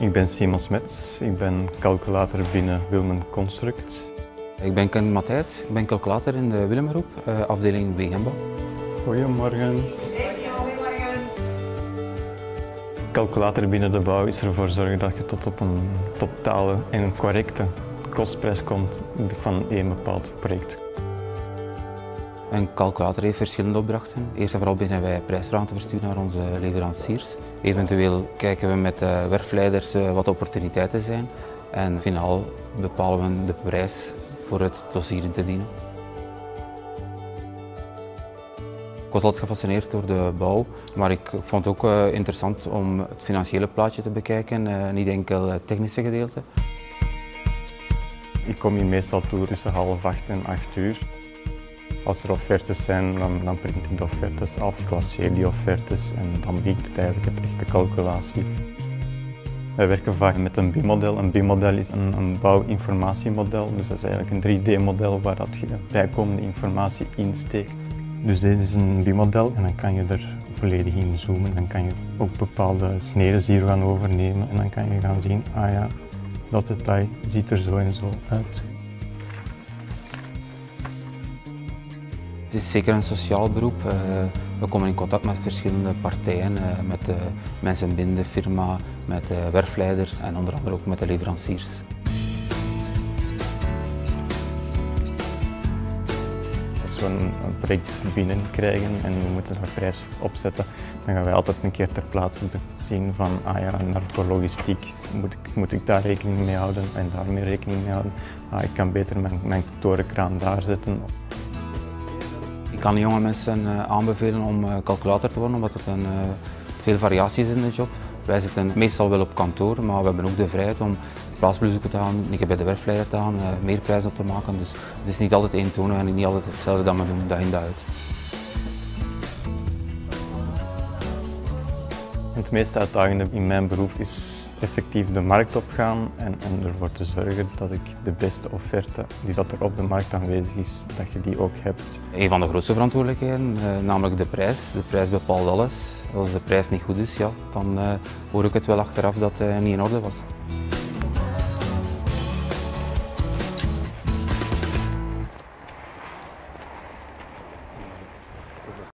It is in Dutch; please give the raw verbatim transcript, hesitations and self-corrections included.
Ik ben Simon Smets, ik ben calculator binnen Wilmen Construct. Ik ben Ken Matthijs, ik ben calculator in de Willemgroep, uh, afdeling Wegenbouw. Goedemorgen. Calculator binnen de bouw is ervoor zorgen dat je tot op een totale en een correcte kostprijs komt van één bepaald project. Een calculator heeft verschillende opdrachten. Eerst en vooral beginnen wij prijsvragen te versturen naar onze leveranciers. Eventueel kijken we met de werfleiders wat de opportuniteiten zijn. En finaal bepalen we de prijs voor het dossier in te dienen. Ik was altijd gefascineerd door de bouw, maar ik vond het ook interessant om het financiële plaatje te bekijken, niet enkel het technische gedeelte. Ik kom hier meestal toe tussen half acht en acht uur. Als er offertes zijn, dan, dan print ik de offertes af, klasseer die offertes en dan begint het eigenlijk het echte calculatie. Wij werken vaak met een B I M-model. Een B I M-model is een, een bouwinformatiemodel, dus dat is eigenlijk een drie D model waar dat je bijkomende informatie insteekt. Dus dit is een B I M-model en dan kan je er volledig in zoomen. Dan kan je ook bepaalde sneden hier gaan overnemen en dan kan je gaan zien, ah ja, dat detail ziet er zo en zo uit. Het is zeker een sociaal beroep. We komen in contact met verschillende partijen, met de mensen binnen de firma, met de werfleiders en onder andere ook met de leveranciers. Als we een, een project binnenkrijgen en we moeten daar prijs op zetten, dan gaan wij altijd een keer ter plaatse zien van, ah ja, naar voor logistiek moet ik, moet ik daar rekening mee houden en daarmee rekening mee houden. Ah, ik kan beter mijn, mijn torenkraan daar zetten. Ik kan jonge mensen aanbevelen om calculator te worden, omdat er uh, veel variatie is in de job. Wij zitten meestal wel op kantoor, maar we hebben ook de vrijheid om plaatsbezoeken te gaan, een keer bij de werfleider te gaan, uh, meer prijzen op te maken. Dus het is niet altijd eentonig en niet altijd hetzelfde dat we doen, dag in dag uit. Het meest uitdagende in mijn beroep is effectief de markt opgaan en, en ervoor te zorgen dat ik de beste offerte die dat er op de markt aanwezig is, dat je die ook hebt. Een van de grootste verantwoordelijkheden, uh, namelijk de prijs. De prijs bepaalt alles. Als de prijs niet goed is, ja, dan uh, hoor ik het wel achteraf dat het uh, niet in orde was.